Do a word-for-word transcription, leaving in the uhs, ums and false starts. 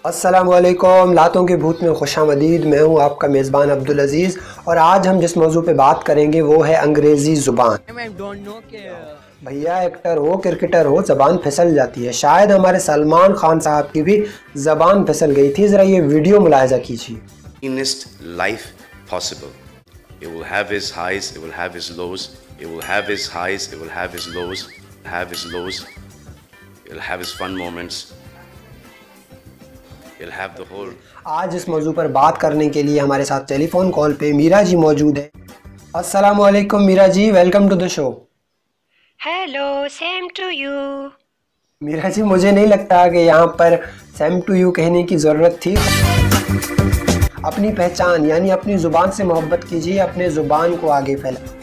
अस्सलाम वालेकुम। लातों के भूत में खुशामदीद। मैं हूं आपका मेज़बान अब्दुल अजीज़ और आज हम जिस मौजू पे बात करेंगे वो है अंग्रेज़ी ज़ुबान। भैया एक्टर हो क्रिकेटर हो ज़बान फिसल जाती है। शायद हमारे सलमान खान साहब की भी ज़बान फिसल गई थी। ज़रा ये वीडियो मुलाहिज़ा कीजिए। Cleanest life possible. It will have its highs, it will have its lows. It will have its highs, it will have its lows, have its lows. It'll have its fun moments. It'll have the whole. आज इस मौजू पर बात करने के लिए हमारे साथ टेलीफोन कॉल पे मीरा जी मौजूद है। अस्सलाम वालेकुम Meera ji, welcome to the show. Hello, same to you. Meera ji, मुझे नहीं लगता कि यहाँ पर सेम टू यू कहने की ज़रूरत थी। अपनी पहचान यानी अपनी ज़ुबान से मोहब्बत कीजिए, अपने ज़ुबान को आगे फैलाइए।